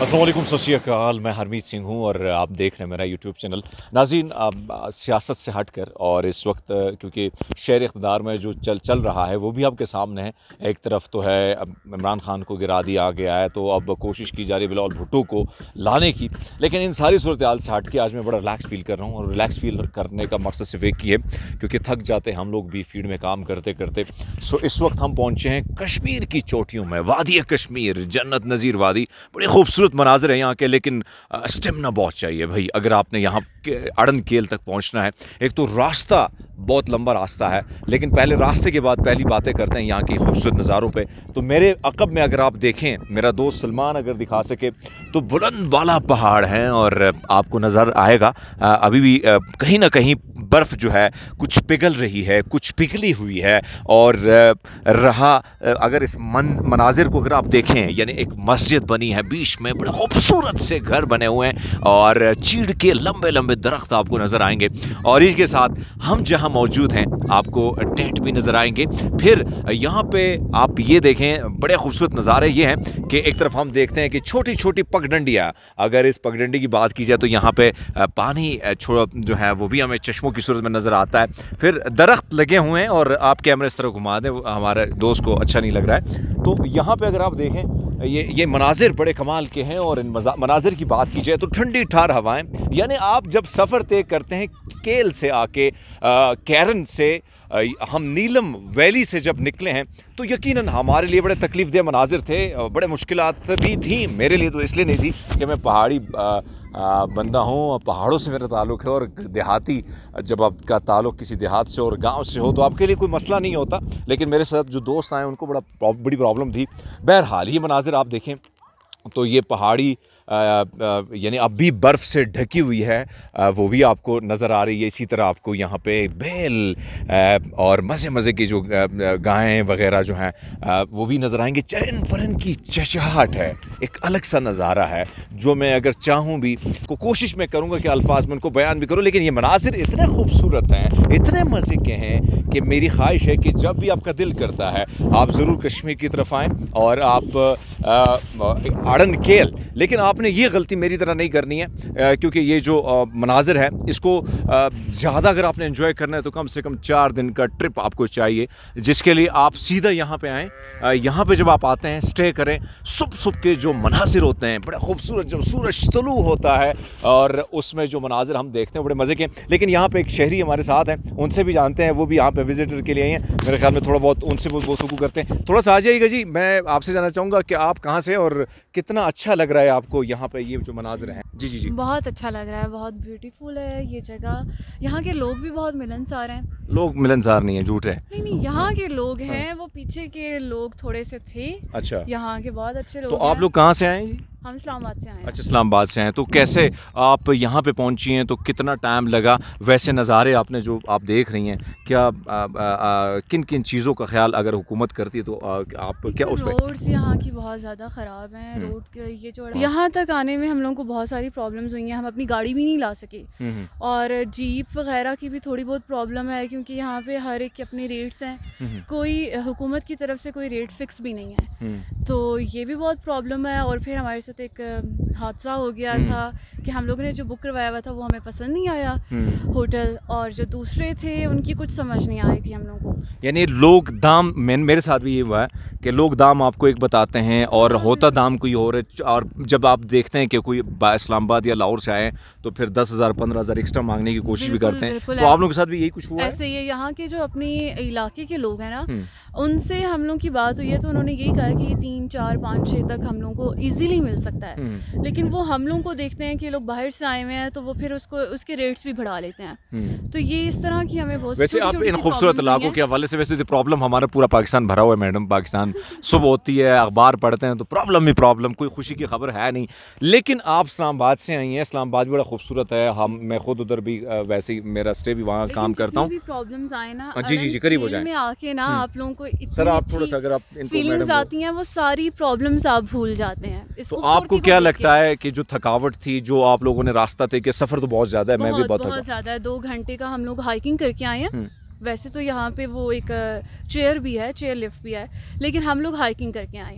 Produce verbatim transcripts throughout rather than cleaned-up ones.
अस्सलाम वालेकुम, सत श्री अकाल। मैं हरमीत सिंह हूँ और आप देख रहे हैं मेरा यूट्यूब चैनल। नाज़रीन, सियासत से हटकर और इस वक्त क्योंकि शहर इक़्तिदार में जो चल चल रहा है वो भी आपके सामने है। एक तरफ तो है अब इमरान खान को गिरा दिया गया है, तो अब कोशिश की जा रही है बिलावल भुट्टो को लाने की। लेकिन इन सारी सूरत हाल से हट के आज मैं बड़ा रिलैक्स फील कर रहा हूँ, और रिलैक्स फील करने का मकसद सिर्फ एक ही है, क्योंकि थक जाते हैं हम लोग भी फील्ड में काम करते करते। सो इस वक्त हम पहुँचे हैं कश्मीर की चोटियों में, वादी कश्मीर, जन्नत नज़ीर वादी। बड़े खूबसूरत मनाजिर है यहाँ के, लेकिन स्टेमिना बहुत चाहिए भाई अगर आपने यहाँ के अड़न केल तक पहुँचना है। एक तो रास्ता बहुत लंबा रास्ता है, लेकिन पहले रास्ते के बाद पहली बातें करते हैं यहाँ की खूबसूरत नज़ारों पे। तो मेरे अकब में अगर आप देखें, मेरा दोस्त सलमान अगर दिखा सके, तो बुलंद वाला पहाड़ है और आपको नज़र आएगा अभी भी कहीं ना कहीं बर्फ़ जो है कुछ पिघल रही है, कुछ पिघली हुई है। और रहा अगर इस मन मनाजिर को अगर आप देखें, यानी एक मस्जिद बनी है बीच में, बड़े खूबसूरत से घर बने हुए हैं और चीड़ के लंबे लंबे दरख्त आपको नज़र आएंगे। और इसके साथ हम जहाँ मौजूद हैं आपको टेंट भी नज़र आएंगे। फिर यहाँ पे आप ये देखें, बड़े खूबसूरत नज़ारे ये हैं कि एक तरफ हम देखते हैं कि छोटी छोटी पगडंडियाँ, अगर इस पगडंडी की बात की जाए तो यहाँ पे पानी छोड़ जो है वो भी हमें चश्मों की सूरत में नज़र आता है। फिर दरख्त लगे हुए हैं और आप कैमरे इस तरह घुमा दें, हमारे दोस्त को अच्छा नहीं लग रहा है। तो यहाँ पे अगर आप देखें, ये ये मनाजिर बड़े कमाल के हैं। और इन मनाजिर की बात की जाए तो ठंडी ठार हवाएं, यानी आप जब सफ़र तय करते हैं केल से आके कैरन से, हम नीलम वैली से जब निकले हैं, तो यकीनन हमारे लिए बड़े तकलीफ़ देह मनाजिर थे, बड़े मुश्किलात भी थी। मेरे लिए तो इसलिए नहीं थी कि मैं पहाड़ी आ, बंदा हूँ, पहाड़ों से मेरा ताल्लुक़ है। और देहाती, जब आपका ताल्लुक़ किसी देहात से और गांव से हो तो आपके लिए कोई मसला नहीं होता, लेकिन मेरे साथ जो दोस्त आए उनको बड़ा बड़ी प्रॉब्लम थी। बहरहाल ये मनाजिर आप देखें तो ये पहाड़ी यानी अब भी बर्फ़ से ढकी हुई है, आ, वो भी आपको नज़र आ रही है। इसी तरह आपको यहाँ पे बैल आ, और मज़े मज़े की जो गायें वगैरह जो हैं वो भी नज़र आएंगे। चरन परन की चहचहाट है, एक अलग सा नज़ारा है जो मैं अगर चाहूँ भी को कोशिश मैं करूँगा कि अल्फाज में उनको बयान भी करूँ। लेकिन ये मनाजिर इतने खूबसूरत हैं, इतने मज़े के हैं कि मेरी ख्वाहिश है कि जब भी आपका दिल करता है आप ज़रूर कश्मीर की तरफ आएँ और आप अड़न केल। लेकिन आपने ये गलती मेरी तरह नहीं करनी है, क्योंकि ये जो मनाजिर है इसको ज़्यादा अगर आपने एंजॉय करना है तो कम से कम चार दिन का ट्रिप आपको चाहिए, जिसके लिए आप सीधा यहाँ पे आएँ। यहाँ पे जब आप आते हैं स्टे करें, सुबह सुबह के जो मनाजिर होते हैं बड़े खूबसूरत, जब सूरज तुलू होता है और उसमें जो मनाजिर हम देखते हैं बड़े मज़े के। लेकिन यहाँ पे एक शहरी हमारे साथ हैं, उनसे भी जानते हैं, वो भी यहाँ पे विजिटर के लिए आए हैं। मेरे ख्याल में थोड़ा बहुत उनसे वो गुफ्तगू करते हैं। थोड़ा सा आ जाइएगा जी। मैं आपसे जानना चाहूँगा कि आप कहाँ से और कितना अच्छा लग रहा है आपको यहाँ पे ये जो मनाजिर हैं? जी जी जी बहुत अच्छा लग रहा है, बहुत ब्यूटीफुल है ये जगह। यहाँ के लोग भी बहुत मिलनसार हैं। लोग मिलनसार नहीं है, झूठ है। नहीं नहीं, यहाँ के लोग हैं, वो पीछे के लोग थोड़े से थे। अच्छा, यहाँ के बहुत अच्छे लोग तो हैं। आप लोग कहाँ से आए हैं? हम इस्लामाबाद से आए हैं। अच्छा, इस्लामाबाद से हैं। तो कैसे आप यहाँ पे पहुँची हैं, तो कितना टाइम लगा? वैसे नज़ारे आपने जो आप देख रही हैं, क्या आ, आ, आ, किन किन चीज़ों का ख्याल अगर हुकूमत करती है तो आ, आप क्या उस पर? रोड्स यहाँ की बहुत ज़्यादा ख़राब हैं। रोड के ये जो यहाँ तक आने में हम लोग को बहुत सारी प्रॉब्लम्स हुई हैं, हम अपनी गाड़ी भी नहीं ला सके। और जीप वगैरह की भी थोड़ी बहुत प्रॉब्लम है, क्योंकि यहाँ पे हर एक के अपने रेट्स हैं, कोई हुकूमत की तरफ से कोई रेट फिक्स भी नहीं है, तो ये भी बहुत प्रॉब्लम है। और फिर हमारे साथ एक हादसा हो गया था कि हम लोगों ने जो बुक करवाया हुआ था वो हमें पसंद नहीं आया होटल, और जो दूसरे थे उनकी कुछ समझ नहीं आ रही थी हम लोगों को। यानी लोग दाम, मैं मेरे साथ भी ये हुआ है कि लोग दाम आपको एक बताते हैं और होता दाम कोई और है। और जब आप देखते हैं कि कोई इस्लामाबाद या लाहौर से आए तो फिर दस हज़ार पंद्रह हज़ार एक्स्ट्रा मांगने की कोशिश भी करते हैं। तो आप लोगों के साथ भी यही कुछ हुआ है? ऐसे ये यहाँ के जो अपने इलाके के लोग हैं ना, उनसे हम लोग की बात हुई है तो उन्होंने यही कहा कि तीन चार पाँच छः तक हम लोग को इजीली मिल सकता है। लेकिन वो हम लोग को देखते हैं कि लोग बाहर से आए हुए हैं तो वो फिर उसको उसके रेट्स भी बढ़ा लेते हैं। तो ये इस तरह की हमें बहुत। वैसे आप इन खूबसूरत इलाकों के हवाले से, वैसे तो प्रॉब्लम हमारा पूरा पाकिस्तान भरा हुआ है मैडम। पाकिस्तान सुबह होती है, अखबार पढ़ते हैं तो प्रॉब्लम ही प्रॉब्लम, कोई खुशी की खबर है नहीं। लेकिन आप इस्लामाबाद से आई हैं, इस्लामाबाद भी बड़ा खूबसूरत है। हम मैं खुद उधर भी वैसे ही मेरा स्टे भी वहाँ काम करता हूँ। प्रॉब्लम्स आए ना, जी जी जी करीब हो जाए में आके ना आप लोगों को सर, आप थोड़ा सा अगर आप फीलिंग्स आती हैं, वो सारी प्रॉब्लम्स आप भूल जाते हैं। तो आपको क्या लगता है कि जो थकावट थी, जो आप लोगों ने रास्ता तय किया, सफ़र तो बहुत ज़्यादा है, मैं भी बहुत बहुत ज़्यादा है, दो घंटे का हम लोग हाइकिंग करके आए हैं। वैसे तो यहाँ पे वो एक चेयर भी है, चेयर लिफ्ट भी है, लेकिन हम लोग हाइकिंग करके आए हैं।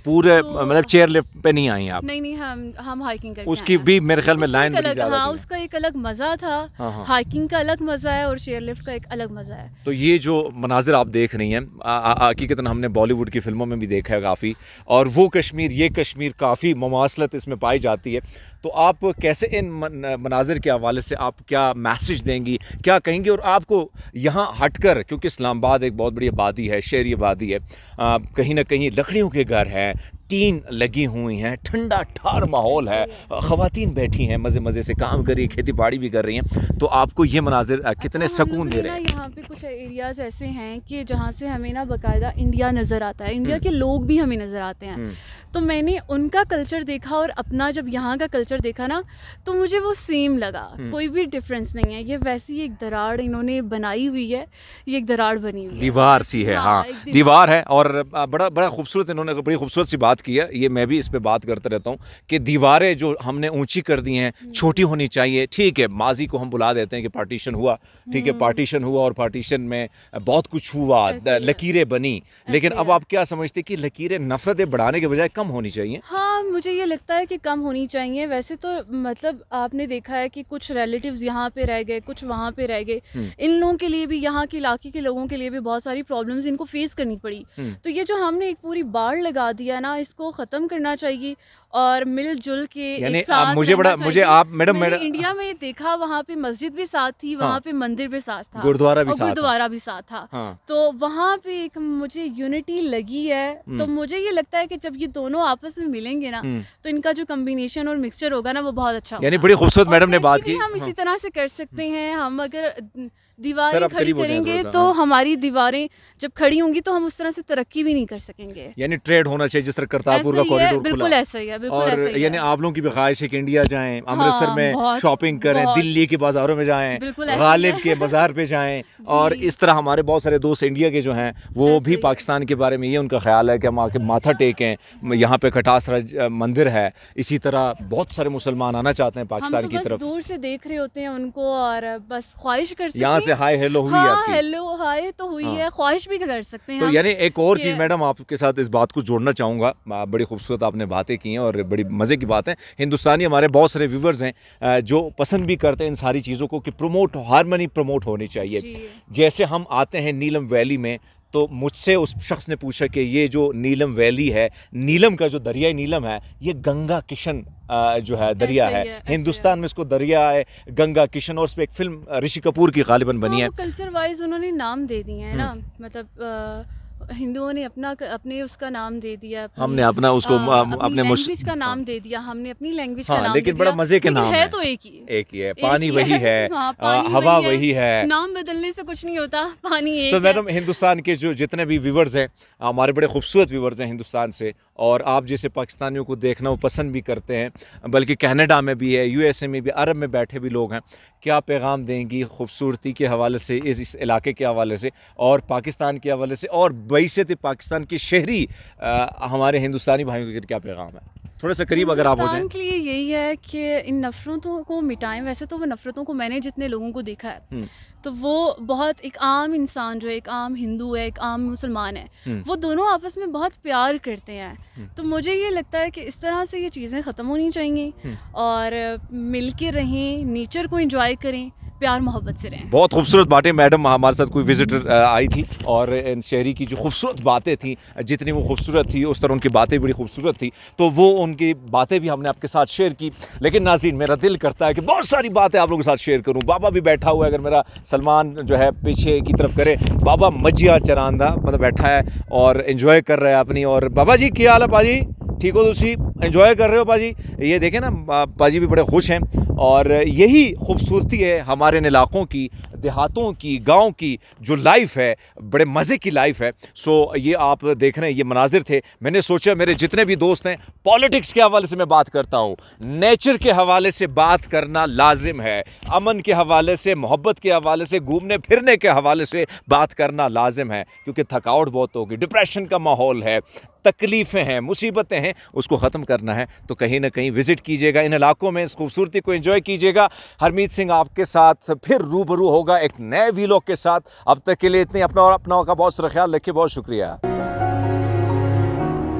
पूरे तो, मतलब चेयर लिफ्ट पे नहीं आई आप? नहीं नहीं, हम हम हाइकिंग करके उसकी भी मेरे ख्याल में लाइन बड़ी ज़्यादा हाँ, थी। उसका एक अलग मज़ा था। हाँ, हाँ। हाइकिंग का अलग मज़ा है और चेयर लिफ्ट का एक अलग मज़ा है। तो ये जो मनाजिर आप देख रही हैं हकीकतन हमने बॉलीवुड की फिल्मों में भी देखा है काफ़ी, और वो कश्मीर ये कश्मीर काफ़ी मुमासलत इसमें पाई जाती है। तो आप कैसे इन मनाजिर के हवाले से आप क्या मैसेज देंगी, क्या कहेंगी? और आपको यहाँ हटकर, क्योंकि इस्लामाबाद एक बहुत बड़ी आबादी है, शहरी आबादी है, आ, कहीं ना कहीं लकड़ियों के घर हैं, टीन लगी हुई हैं, ठंडा ठार माहौल है, ख़वातीन बैठी हैं, मज़े मज़े से काम कर रही हैं, खेती बाड़ी भी कर रही हैं, तो आपको ये मनाजिर कितने सुकून दे रहे हैं? यहाँ पे कुछ एरियाज़ ऐसे हैं कि जहाँ से हमें ना बाकायदा इंडिया नज़र आता है, इंडिया के लोग भी हमें नज़र आते हैं। तो मैंने उनका कल्चर देखा और अपना जब यहाँ का कल्चर देखा ना, तो मुझे वो सेम लगा, कोई भी डिफरेंस नहीं है। ये वैसी एक दरार इन्होंने बनाई हुई है, ये एक दरार बनी हुई है, दीवार सी है। हाँ, हाँ दीवार है, और बड़ा बड़ा खूबसूरत इन्होंने बड़ी खूबसूरत सी बात की है। ये मैं भी इस पे बात करता रहता हूँ कि दीवारें जो हमने ऊंची कर दी हैं छोटी होनी चाहिए। ठीक है, माजी को हम बुला देते हैं कि पार्टीशन हुआ, ठीक है, पार्टीशन हुआ और पार्टीशन में बहुत कुछ हुआ, लकीरें बनी, लेकिन अब आप क्या समझते कि लकीरें नफरतें बढ़ाने के बजाय कम होनी चाहिए? हाँ, मुझे ये लगता है कि कम होनी चाहिए। वैसे तो मतलब आपने देखा है कि कुछ रिलेटिव्स यहाँ पे रह गए, कुछ वहाँ पे रह गए, इन लोगों के लिए भी, यहाँ के इलाके के लोगों के लिए भी बहुत सारी प्रॉब्लम्स इनको फेस करनी पड़ी। तो ये जो हमने एक पूरी बाढ़ लगा दिया ना, इसको ख़त्म करना चाहिए और मिलजुल के एक साथ मुझे बड़ा मुझे आप मैडम मैडम इंडिया में देखा, वहाँ पे मस्जिद भी साथ थी, वहाँ पे मंदिर भी साथ था, गुरुद्वारा भी साथ गुरुद्वारा भी साथ था। हाँ। तो वहाँ पे एक मुझे यूनिटी लगी है। तो मुझे ये लगता है कि जब ये दोनों आपस में मिलेंगे ना, तो इनका जो कॉम्बिनेशन और मिक्सचर होगा ना, वो बहुत अच्छा होगा। यानी बड़ी खूबसूरत मैडम ने बात की। हम इसी तरह से कर सकते हैं। हम अगर दीवारें खड़ी करेंगे तो हमारी दीवारें जब खड़ी होंगी तो हम उस तरह से तरक्की भी नहीं कर सकेंगे। यानी ट्रेड होना चाहिए, जिस तरह करतारपुर का कॉरिडोर खुला। बिल्कुल ऐसा ही है, बिल्कुल और ऐसा ही यानी आप लोगों की भी ख्वाहिश है कि इंडिया जाएं, अमृतसर हाँ, में शॉपिंग करें, दिल्ली के बाजारों में जाएं, गालिब के बाजार पे जाएं, और इस तरह हमारे बहुत सारे दोस्त इंडिया के जो हैं वो भी पाकिस्तान के बारे में ये उनका ख्याल है कि हम आके माथा टेकें। यहाँ पे खटासराज मंदिर है, इसी तरह बहुत सारे मुसलमान आना चाहते हैं पाकिस्तान की तरफ। दूर से देख रहे होते हैं उनको और बस ख्वाहिश कर सकते हैं। यहाँ से हाय हेलो हुई हाँ, हेलो हाय तो हुई हाँ। है, ख्वाहिश भी कर सकते हैं। तो यानी एक और चीज़ मैडम आपके साथ इस बात को जोड़ना चाहूँगा, बड़ी खूबसूरत आपने बातें की हैं और बड़ी मज़े की बात है। हिंदुस्तानी हमारे बहुत सारे व्यूवर्स हैं जो पसंद भी करते हैं इन सारी चीज़ों को कि प्रमोट हारमनी प्रमोट होनी चाहिए। जैसे हम आते हैं नीलम वैली में, तो मुझसे उस शख्स ने पूछा कि ये जो नीलम वैली है, नीलम का जो दरियाई नीलम है, ये गंगा किशन जो है दरिया है, है हिंदुस्तान में इसको दरिया है गंगा किशन, और उस पर एक फिल्म ऋषि कपूर की गालिबन बनी है। कल्चर वाइज उन्होंने नाम दे दिए हैं ना, मतलब हिंदुओं ने अपना अपने उसका नाम दे दिया, हमने अपना उसको आ, अपने अपनी लैंग्वेज का नाम हाँ। दे दिया, हमने अपनी लैंग्वेज हाँ, का नाम लेकिन बड़ा मजे के नाम है, तो एक ही एक ही है, पानी वही है, हवा वही है, नाम बदलने से कुछ नहीं होता, पानी एक तो मैडम हिंदुस्तान के जो जितने भी व्यूवर्स हैं, हमारे बड़े खूबसूरत व्यूवर्स हैं हिंदुस्तान से, और आप जैसे पाकिस्तानियों को देखना वो पसंद भी करते हैं, बल्कि कनाडा में भी है, यूएसए में भी, अरब में बैठे भी लोग हैं, क्या पैगाम देंगी खूबसूरती के हवाले से, इस, इस इलाके के हवाले से और पाकिस्तान के हवाले से, और बैसियत पाकिस्तान के शहरी आ, हमारे हिंदुस्तानी भाइयों के क्या पैगाम है? थोड़ा सा करीब अगर आप हो जाएं। के लिए यही है कि इन नफरतों को मिटाएं। वैसे तो वो नफरतों को मैंने जितने लोगों को देखा है, तो वो बहुत एक आम इंसान जो है, एक आम हिंदू है, एक आम मुसलमान है, वो दोनों आपस में बहुत प्यार करते हैं। तो मुझे ये लगता है कि इस तरह से ये चीज़ें ख़त्म होनी चाहिए और मिल के रहें, नेचर को एंजॉय करें, प्यार मोहब्बत से रहें। बहुत खूबसूरत बातें मैडम, हमारे साथ कोई विजिटर आई थी और इन शहरी की जो खूबसूरत बातें थी, जितनी वो खूबसूरत थी उस तरह उनकी बातें बड़ी खूबसूरत थी, तो वो उनकी बातें भी हमने आपके साथ शेयर की। लेकिन नाज़रीन, मेरा दिल करता है कि बहुत सारी बातें आप लोगों के साथ शेयर करूं। बाबा भी बैठा हुआ है, अगर मेरा सलमान जो है पीछे की तरफ करे, बाबा मज्जिया चरांदा मतलब बैठा है और एंजॉय कर रहा है अपनी। और बाबा जी क्या हाल है पाजी, ठीक हो? तुसी एंजॉय कर रहे हो पाजी? ये देखें ना, पाजी भी बड़े खुश हैं, और यही खूबसूरती है हमारे इन इलाकों की, देहातों की, गांव की जो लाइफ है, बड़े मज़े की लाइफ है। सो ये आप देख रहे हैं, ये मनाजिर थे। मैंने सोचा मेरे जितने भी दोस्त हैं, पॉलिटिक्स के हवाले से मैं बात करता हूँ, नेचर के हवाले से बात करना लाजिम है, अमन के हवाले से, मोहब्बत के हवाले से, घूमने फिरने के हवाले से बात करना लाजिम है, क्योंकि थकावट बहुत होगी, डिप्रेशन का माहौल है, तकलीफ़ें हैं, मुसीबतें हैं, उसको ख़त्म करना है। तो कहीं ना कहीं विज़िट कीजिएगा इन इलाकों में, इस खूबसूरती को एंजॉय कीजिएगा। हरमीत सिंह आपके साथ फिर रूबरू होगा एक नए वीलॉग के साथ। अब तक के लिए इतने, अपना और अपना का बहुत सारा ख्याल रखिए। बहुत शुक्रिया।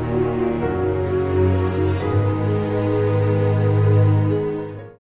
है।